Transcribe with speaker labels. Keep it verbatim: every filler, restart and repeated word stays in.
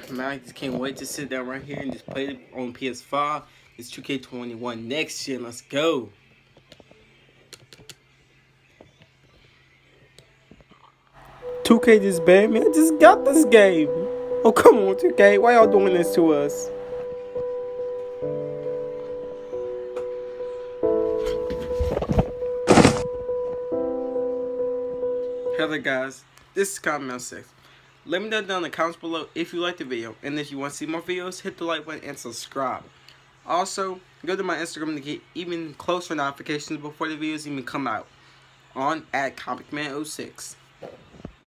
Speaker 1: man. I just can't wait to sit down right here and just play it on P S five. It's two K twenty-one next year. Let's go. two K just banned me. I just got this game. Oh, come on, two K. Why y'all doing this to us? Hello guys, this is Comment six. Let me know down in the comments below if you liked the video, and if you want to see more videos, hit the like button and subscribe. Also, go to my Instagram to get even closer notifications before the videos even come out on at Comic Man oh six.